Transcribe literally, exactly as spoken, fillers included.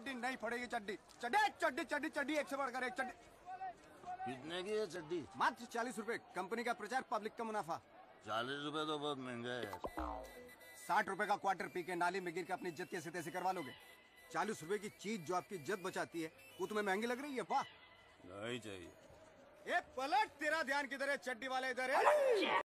चड्डी नहीं पड़ेगी। चड्डी चड्डी चड्डी चड्डी चड्डी एक से बढ़कर एक चड्डी। कितने की है चड्डी? मात्र चालीस रुपए। कंपनी का प्रचार, पब्लिक का मुनाफा। चालीस रुपए तो बहुत महंगा है यार। साठ रुपए का क्वार्टर पी के नाली में गिर के अपनी इज्जत कैसे तैसे करवा लोगे? चालीस रुपए की चीज जो आपकी इज्जत बचाती है वो तुम्हें महंगी लग रही है? वाह, नहीं चाहिए। ए पलट, तेरा ध्यान किधर है? चड्डी वाले इधर है।